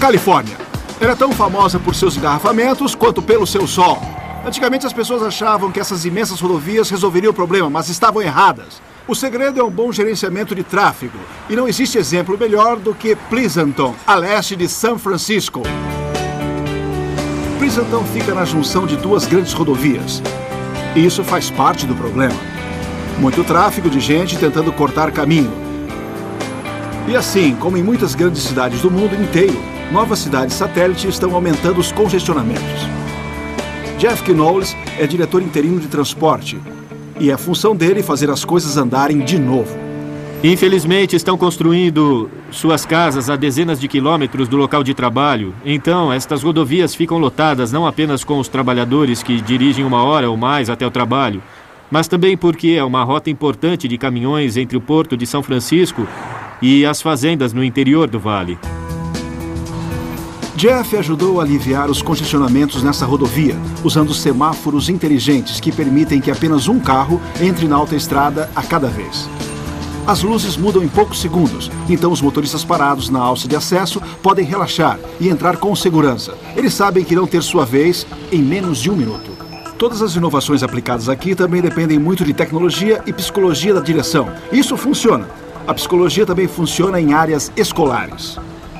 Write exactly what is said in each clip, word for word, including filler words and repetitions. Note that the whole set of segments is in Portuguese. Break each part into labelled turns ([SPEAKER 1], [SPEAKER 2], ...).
[SPEAKER 1] Califórnia. Ela é tão famosa por seus engarrafamentos quanto pelo seu sol. Antigamente as pessoas achavam que essas imensas rodovias resolveriam o problema, mas estavam erradas. O segredo é um bom gerenciamento de tráfego. E não existe exemplo melhor do que Pleasanton, a leste de São Francisco. Pleasanton fica na junção de duas grandes rodovias. E isso faz parte do problema. Muito tráfego de gente tentando cortar caminho. E assim, como em muitas grandes cidades do mundo inteiro, novas cidades satélite estão aumentando os congestionamentos. Jeff Knowles é diretor interino de transporte. E é a função dele fazer as coisas andarem de novo.
[SPEAKER 2] Infelizmente, estão construindo suas casas a dezenas de quilômetros do local de trabalho. Então, estas rodovias ficam lotadas não apenas com os trabalhadores que dirigem uma hora ou mais até o trabalho, mas também porque é uma rota importante de caminhões entre o Porto de São Francisco e as fazendas no interior do vale.
[SPEAKER 1] Jeff ajudou a aliviar os congestionamentos nessa rodovia, usando semáforos inteligentes que permitem que apenas um carro entre na autoestrada a cada vez. As luzes mudam em poucos segundos, então os motoristas parados na alça de acesso podem relaxar e entrar com segurança. Eles sabem que irão ter sua vez em menos de um minuto. Todas as inovações aplicadas aqui também dependem muito de tecnologia e psicologia da direção. Isso funciona. A psicologia também funciona em áreas escolares.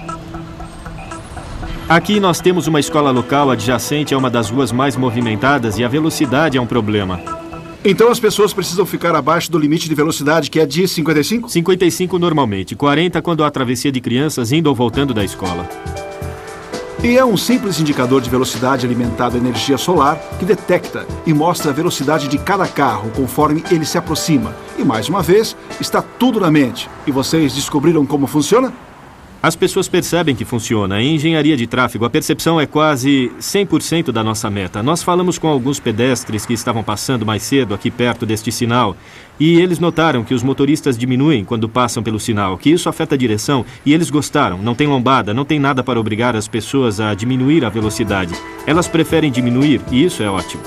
[SPEAKER 2] Aqui nós temos uma escola local adjacente a uma das ruas mais movimentadas e a velocidade é um problema.
[SPEAKER 1] Então as pessoas precisam ficar abaixo do limite de velocidade, que é de cinquenta e cinco?
[SPEAKER 2] cinquenta e cinco normalmente, quarenta quando há travessia de crianças indo ou voltando da escola.
[SPEAKER 1] E é um simples indicador de velocidade alimentado a energia solar que detecta e mostra a velocidade de cada carro conforme ele se aproxima. E mais uma vez, está tudo na mente. E vocês descobriram como funciona?
[SPEAKER 2] As pessoas percebem que funciona. Em engenharia de tráfego, a percepção é quase cem por cento da nossa meta. Nós falamos com alguns pedestres que estavam passando mais cedo aqui perto deste sinal e eles notaram que os motoristas diminuem quando passam pelo sinal, que isso afeta a direção e eles gostaram. Não tem lombada, não tem nada para obrigar as pessoas a diminuir a velocidade. Elas preferem diminuir e isso é ótimo.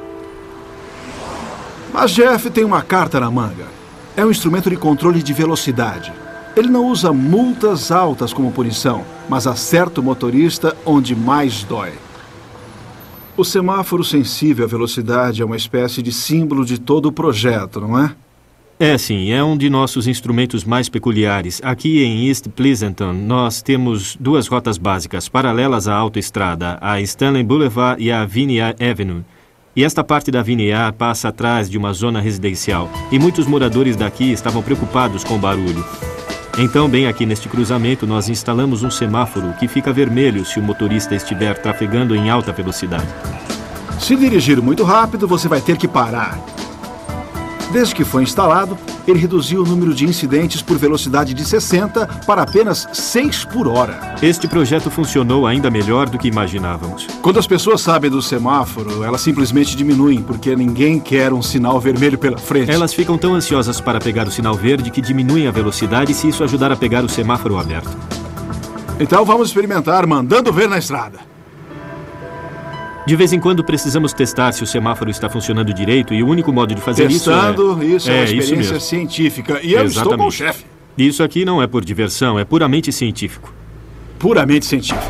[SPEAKER 1] Mas Jeff tem uma carta na manga. É um instrumento de controle de velocidade. Ele não usa multas altas como punição, mas acerta o motorista onde mais dói. O semáforo sensível à velocidade é uma espécie de símbolo de todo o projeto, não é?
[SPEAKER 2] É sim, é um de nossos instrumentos mais peculiares. Aqui em East Pleasanton, nós temos duas rotas básicas paralelas à autoestrada, a Stanley Boulevard e a Vineyard Avenue. E esta parte da Vineyard passa atrás de uma zona residencial, e muitos moradores daqui estavam preocupados com o barulho. Então, bem aqui neste cruzamento, nós instalamos um semáforo que fica vermelho se o motorista estiver trafegando em alta velocidade.
[SPEAKER 1] Se dirigir muito rápido, você vai ter que parar. Desde que foi instalado, ele reduziu o número de incidentes por velocidade de sessenta para apenas seis por hora.
[SPEAKER 2] Este projeto funcionou ainda melhor do que imaginávamos.
[SPEAKER 1] Quando as pessoas sabem do semáforo, elas simplesmente diminuem, porque ninguém quer um sinal vermelho pela frente.
[SPEAKER 2] Elas ficam tão ansiosas para pegar o sinal verde que diminuem a velocidade se isso ajudar a pegar o semáforo aberto.
[SPEAKER 1] Então vamos experimentar mandando ver na estrada.
[SPEAKER 2] De vez em quando precisamos testar se o semáforo está funcionando direito e o único modo de fazer
[SPEAKER 1] Testando,
[SPEAKER 2] isso é...
[SPEAKER 1] isso é, é uma experiência
[SPEAKER 2] isso
[SPEAKER 1] científica. E eu
[SPEAKER 2] Exatamente.
[SPEAKER 1] estou com o chefe.
[SPEAKER 2] Isso aqui não é por diversão, é puramente científico.
[SPEAKER 1] Puramente científico.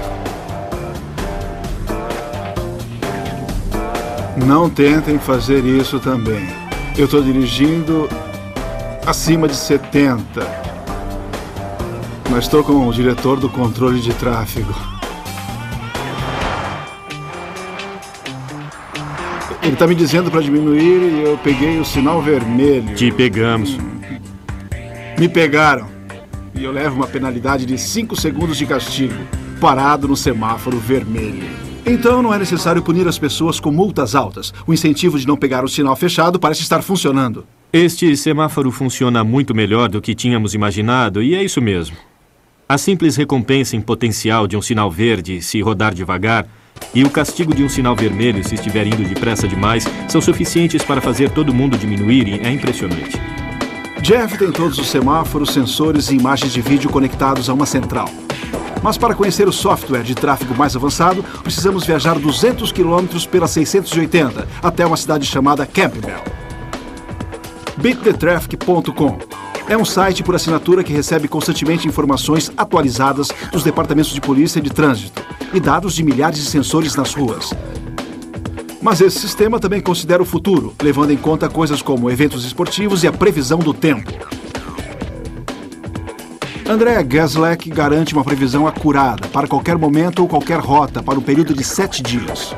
[SPEAKER 1] Não tentem fazer isso também. Eu estou dirigindo acima de setenta. Mas estou com o diretor do controle de tráfego. Ele está me dizendo para diminuir e eu peguei o sinal vermelho.
[SPEAKER 2] Te pegamos.
[SPEAKER 1] Me pegaram. E eu levo uma penalidade de cinco segundos de castigo, parado no semáforo vermelho. Então não é necessário punir as pessoas com multas altas. O incentivo de não pegar o sinal fechado parece estar funcionando.
[SPEAKER 2] Este semáforo funciona muito melhor do que tínhamos imaginado e é isso mesmo. A simples recompensa em potencial de um sinal verde se rodar devagar e o castigo de um sinal vermelho se estiver indo depressa demais são suficientes para fazer todo mundo diminuir e é impressionante.
[SPEAKER 1] Jeff tem todos os semáforos, sensores e imagens de vídeo conectados a uma central. Mas para conhecer o software de tráfego mais avançado, precisamos viajar duzentos quilômetros pela seiscentos e oitenta até uma cidade chamada Campbell. beat the traffic ponto com. É um site por assinatura que recebe constantemente informações atualizadas dos departamentos de polícia e de trânsito e dados de milhares de sensores nas ruas. Mas esse sistema também considera o futuro, levando em conta coisas como eventos esportivos e a previsão do tempo. Andrea Geslek garante uma previsão acurada para qualquer momento ou qualquer rota para um período de sete dias.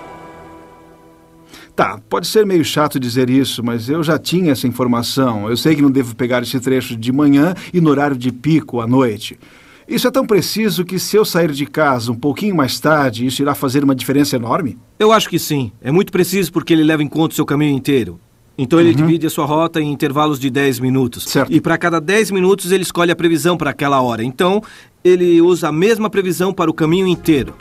[SPEAKER 1] Tá, pode ser meio chato dizer isso, mas eu já tinha essa informação. Eu sei que não devo pegar esse trecho de manhã e no horário de pico à noite. Isso é tão preciso que se eu sair de casa um pouquinho mais tarde, isso irá fazer uma diferença enorme?
[SPEAKER 3] Eu acho que sim. É muito preciso porque ele leva em conta o seu caminho inteiro. Então ele uhum. divide a sua rota em intervalos de dez minutos.
[SPEAKER 1] Certo.
[SPEAKER 3] E para cada dez minutos ele escolhe a previsão para aquela hora. Então ele usa a mesma previsão para o caminho inteiro.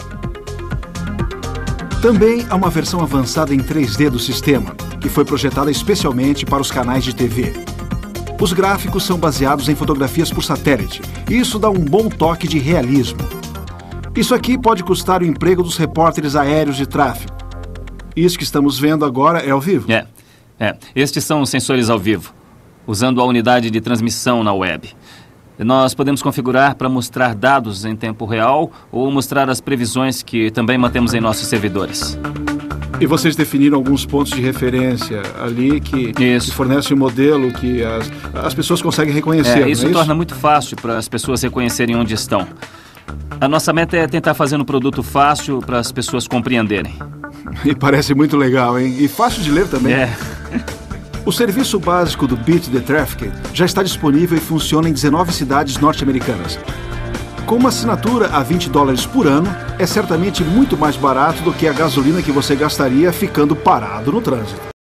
[SPEAKER 1] Também há uma versão avançada em três D do sistema, que foi projetada especialmente para os canais de T V. Os gráficos são baseados em fotografias por satélite, e isso dá um bom toque de realismo. Isso aqui pode custar o emprego dos repórteres aéreos de tráfego. Isso que estamos vendo agora é ao vivo?
[SPEAKER 4] É, é. Estes são os sensores ao vivo, usando a unidade de transmissão na web. Nós podemos configurar para mostrar dados em tempo real ou mostrar as previsões que também mantemos em nossos servidores.
[SPEAKER 1] E vocês definiram alguns pontos de referência ali que, que fornecem um modelo que as, as pessoas conseguem reconhecer,
[SPEAKER 4] é, isso
[SPEAKER 1] não é
[SPEAKER 4] torna
[SPEAKER 1] isso?
[SPEAKER 4] muito fácil para as pessoas reconhecerem onde estão. A nossa meta é tentar fazer um produto fácil para as pessoas compreenderem.
[SPEAKER 1] E parece muito legal, hein? E fácil de ler também.
[SPEAKER 4] É.
[SPEAKER 1] O serviço básico do Beat the Traffic já está disponível e funciona em dezenove cidades norte-americanas. Com uma assinatura a vinte dólares por ano, é certamente muito mais barato do que a gasolina que você gastaria ficando parado no trânsito.